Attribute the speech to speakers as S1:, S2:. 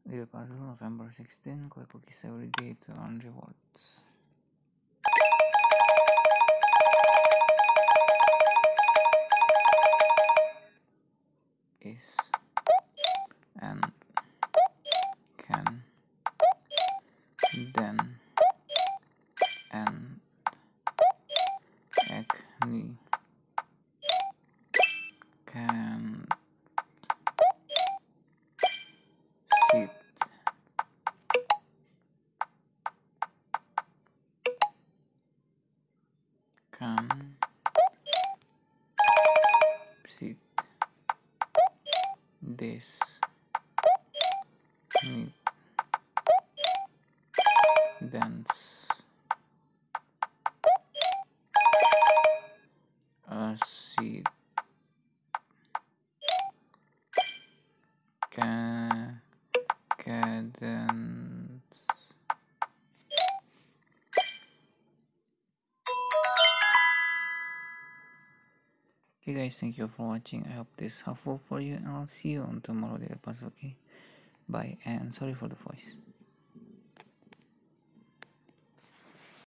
S1: Little puzzle, November 16. Collect cookies every day to earn rewards. Is and can then and acne can sit can sit this need dance a seat cadence. Okay guys, thank you for watching. I hope this is helpful for you, and I'll see you on tomorrow daily puzzle. Okay, bye, and sorry for the voice.